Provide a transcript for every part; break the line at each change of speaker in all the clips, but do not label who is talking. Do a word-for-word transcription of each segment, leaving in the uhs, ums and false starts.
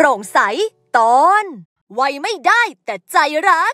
ร่งใสตอนไวไม่ได้แต่ใจรัก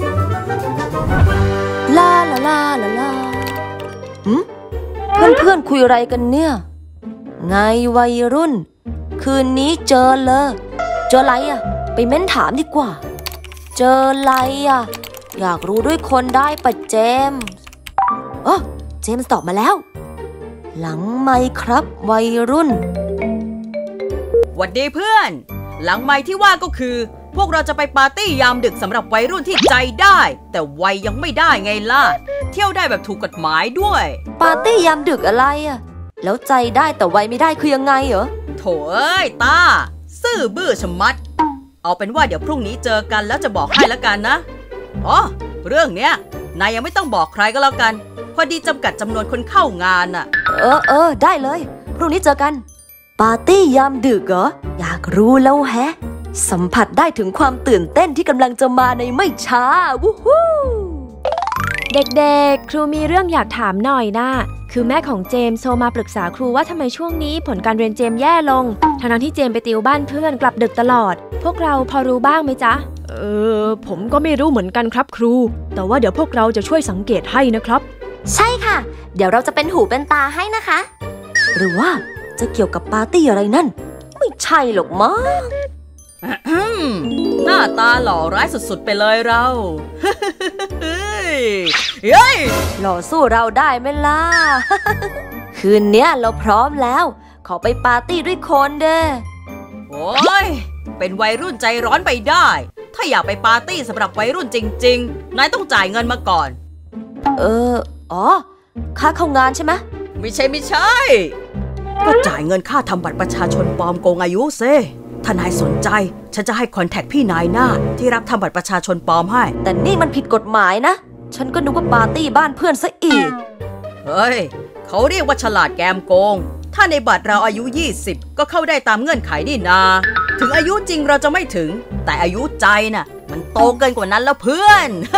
ลาลาลาลาลาหืมเพื่อนเพื่อนคุยอะไรกันเนี่ยไงวัยรุ่นคืนนี้เจอเลยเจออะไรอ่ะไปเม้นถามดีกว่าเจออะไรอ่ะอยากรู้ด้วยคนได้ปะเจมส์โอ้เจมส์ตอบมาแล้วหลังไมค์ครับวัยรุ่น
หวัดดีเพื่อนหลังไมค์ที่ว่าก็คือพวกเราจะไปปาร์ตี้ยามดึกสำหรับวัยรุ่นที่ใจได้แต่วัยยังไม่ได้ไงล่ะเที่ยวได้แบบถูกกฎหมายด้วย
ปาร์ตี้ยามดึกอะไรอ่ะแล้วใจได้แต่วัยไม่ได้คือยังไงเหรอ
โถเอ้ยตาซื่อบื้อชะมัดเอาเป็นว่าเดี๋ยวพรุ่งนี้เจอกันแล้วจะบอกให้แล้วกันนะอ๋อเรื่องเนี้ยนายยังไม่ต้องบอกใครก็แล้วกันพอดีจำกัดจำนวนคนเข้างานน่ะ
เออเออได้เลยพรุ่งนี้เจอกันปาร์ตี้ยามดึกเหรออยากรู้แล้วแฮะสัมผัสได้ถึงความตื่นเต้นที่กำลังจะมาในไม่ช้าวู้ฮู้
เด็กๆครูมีเรื่องอยากถามหน่อยนะคือแม่ของเจมส์โทรมาปรึกษาครูว่าทำไมช่วงนี้ผลการเรียนเจมส์แย่ลงทั้งที่เจมส์ไปติวบ้านเพื่อนกลับดึกตลอดพวกเราพอรู้บ้างไหมจ๊ะ
เออผมก็ไม่รู้เหมือนกันครับครูแต่ว่าเดี๋ยวพวกเราจะช่วยสังเกตให้นะครับ
ใช่ค่ะเดี๋ยวเราจะเป็นหูเป็นตาให้นะคะหรือว่าจะเกี่ยวกับปาร์ตี้อะไรนั่นไม่ใช่หรอกมั้ง
หน้าตาหล่อร้ายสุดๆไปเลยเราเฮ้ย
หล่อสู้เราได้ไหมล่ะ คืนเนี้ยเราพร้อมแล้วขอไปปาร์ตี้ด้วยคนเด้อ
โอ้ยเป็นวัยรุ่นใจร้อนไปได้ถ้าอยากไปปาร์ตี้สำหรับวัยรุ่นจริงๆนายต้องจ่ายเงินมาก่อน
เอออ๋อค่าเข้างานใช่ไหม
ไม่ใช่ไม่ใช่ก็จ่ายเงินค่าทำบัตรประชาชนปลอมโกงอายุเซ่ถ้านายสนใจฉันจะให้คอนแทคพี่นายหน้าที่รับทำบัตรประชาชนปลอมให้
แต่นี่มันผิดกฎหมายนะฉันก็นึกว่าปาร์ตี้บ้านเพื่อนซะอีก
เฮ้ยเขาเรียกว่าฉลาดแกมโกงถ้าในบัตรเราอายุยี่สิบก็เข้าได้ตามเงื่อนไขนี่นาถึงอายุจริงเราจะไม่ถึงแต่อายุใจน่ะมันโตเกินกว่านั้นแล้วเพื่อน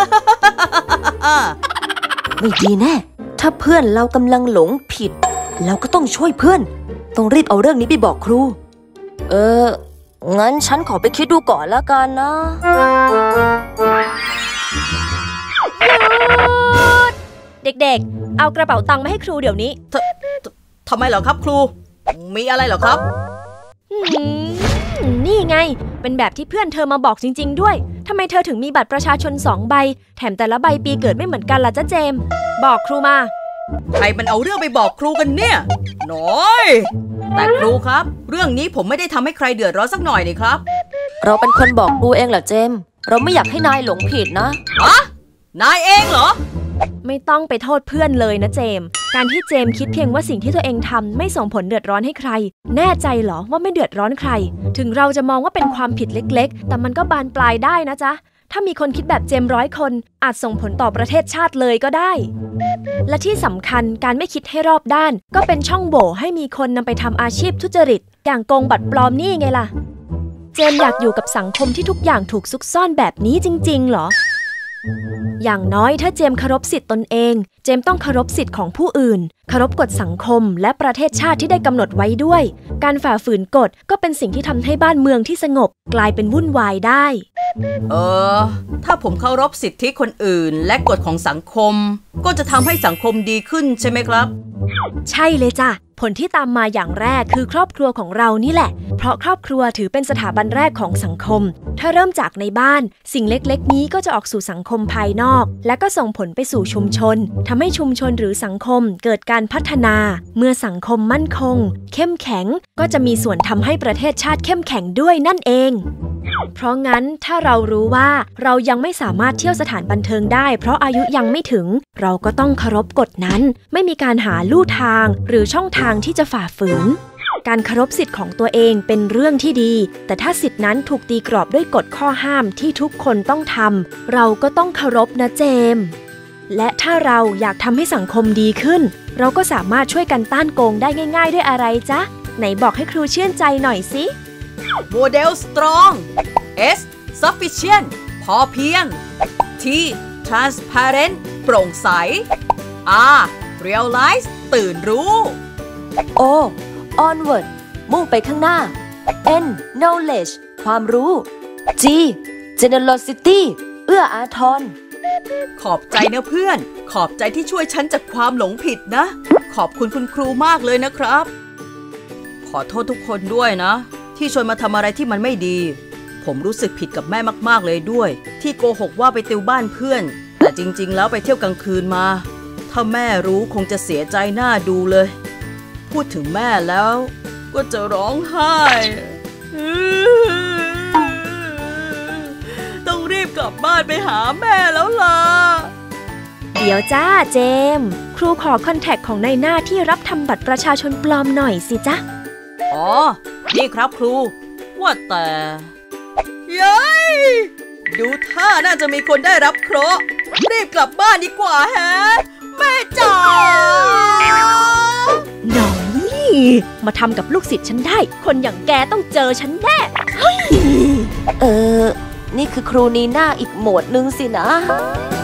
ไม่ดีแน่ถ้าเพื่อนเรากำลังหลงผิดเราก็ต้องช่วยเพื่อนต้องรีบเอาเรื่องนี้ไปบอกครูเอองั้นฉันขอไปคิดดูก่อนแล้วกันนะ
เด็กๆเอากระเป๋าตังค์มาให้ครูเดี๋ยวนี้
ทำไมเหรอครับครูมีอะไรเหรอครับ
นี่ไงเป็นแบบที่เพื่อนเธอมาบอกจริงๆด้วยทำไมเธอถึงมีบัตรประชาชนสองใบแถมแต่ละใบปีเกิดไม่เหมือนกันล่ะจ๊ะเจมบอกครูมา
ใครมันเอาเรื่องไปบอกครูกันเนี่ยน้อยแต่ครูครับเรื่องนี้ผมไม่ได้ทำให้ใครเดือดร้อนสักหน่อยนี่ครับ
เราเป็นคนบอกครูเองเหรอเจมเราไม่อยากให้นายหลงผิดนะ
ฮะนายเองเหรอ
ไม่ต้องไปโทษเพื่อนเลยนะเจมการที่เจมคิดเพียงว่าสิ่งที่ตัวเองทำไม่ส่งผลเดือดร้อนให้ใครแน่ใจเหรอว่าไม่เดือดร้อนใครถึงเราจะมองว่าเป็นความผิดเล็กๆแต่มันก็บานปลายได้นะจ๊ะถ้ามีคนคิดแบบเจมร้อยคนอาจส่งผลต่อประเทศชาติเลยก็ได้และที่สำคัญการไม่คิดให้รอบด้านก็เป็นช่องโหว่ให้มีคนนำไปทำอาชีพทุจริตอย่างโกงบัตรปลอมนี่ไงล่ะเจมอยากอยู่กับสังคมที่ทุกอย่างถูกซุกซ่อนแบบนี้จริงๆเหรออย่างน้อยถ้าเจมเคารพสิทธิ์ตนเองเจมต้องเคารพสิทธิ์ของผู้อื่นเคารพกฎสังคมและประเทศชาติที่ได้กำหนดไว้ด้วยการฝ่าฝืนกฎก็เป็นสิ่งที่ทำให้บ้านเมืองที่สงบกลายเป็นวุ่นวายได้
เออถ้าผมเคารพสิทธิคนอื่นและกฎของสังคมก็จะทำให้สังคมดีขึ้นใช่ไหมครับ
ใช่เลยจ้ะผลที่ตามมาอย่างแรกคือครอบครัวของเรานี่แหละเพราะครอบครัวถือเป็นสถาบันแรกของสังคมถ้าเริ่มจากในบ้านสิ่งเล็กๆนี้ก็จะออกสู่สังคมภายนอกและก็ส่งผลไปสู่ชุมชนทำให้ชุมชนหรือสังคมเกิดการพัฒนาเมื่อสังคมมั่นคงเข้มแข็งก็จะมีส่วนทำให้ประเทศชาติเข้มแข็งด้วยนั่นเองเพราะงั้นถ้าเรารู้ว่าเรายังไม่สามารถเที่ยวสถานบันเทิงได้เพราะอายุยังไม่ถึงเราก็ต้องเคารพกฎนั้นไม่มีการหาลู่ทางหรือช่องทางที่จะฝ่าฝืนการเคารพสิทธิ์ของตัวเองเป็นเรื่องที่ดีแต่ถ้าสิทธินั้นถูกตีกรอบด้วยกฎข้อห้ามที่ทุกคนต้องทำเราก็ต้องเคารพนะเจมและถ้าเราอยากทำให้สังคมดีขึ้นเราก็สามารถช่วยกันต้านโกงได้ง่ายๆด้วยอะไรจ๊ะไหนบอกให้ครูชื่นใจหน่อยสิ
โมเดล strong S sufficient พอเพียง T transparent โปร่งใส R realize ตื่นรู้
O onward มุ่งไปข้างหน้า N knowledge ความรู้ G generosity เอื้ออาทร
ขอบใจนะเพื่อนขอบใจที่ช่วยฉันจากความหลงผิดนะขอบคุณคุณครูมากเลยนะครับขอโทษทุกคนด้วยนะที่ชวนมาทำอะไรที่มันไม่ดีผมรู้สึกผิดกับแม่มากๆเลยด้วยที่โกหกว่าไปติวบ้านเพื่อนแต่จริงๆแล้วไปเที่ยวกลางคืนมาถ้าแม่รู้คงจะเสียใจหน้าดูเลยพูดถึงแม่แล้วก็จะร้องไห้ต้องรีบกลับบ้านไปหาแม่แล้วล่ะ
เดี๋ยวจ้าเจมส์ครูขอคอนแทคของนายหน้าที่รับทำบัตรประชาชนปลอมหน่อยสิจ๊ะ
อ๋อนี่ครับครูว่าแต่เย้ยดูท่าน่าจะมีคนได้รับเคราะห์รีบกลับบ้านดีกว่าแฮะแม่จ๋า
หน่อยมาทำกับลูกศิษย์ฉันได้คนอย่างแกต้องเจอฉันแน่
เออนี่คือครูนีน่าอีกโหมดนึงสินะ